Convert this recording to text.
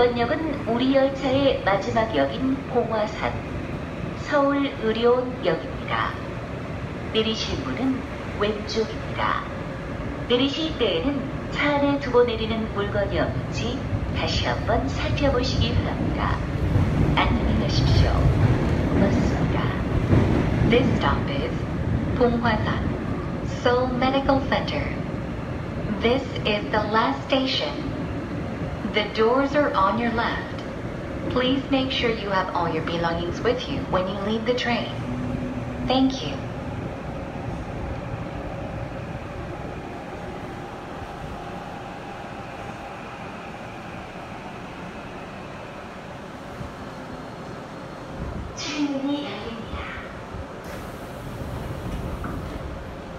이번 역은 우리 열차의 마지막 역인 봉화산 서울의료원역입니다. 내리실 문은 왼쪽입니다. 내리실 때에는 차 안에 두고 내리는 물건이 없는지 다시 한번 살펴보시기 바랍니다. 안녕히 가십시오. 고맙습니다. This stop is 봉화산 Seoul Medical Center. This is the last station. The doors are on your left. Please make sure you have all your belongings with you when you leave the train. Thank you. 출입문이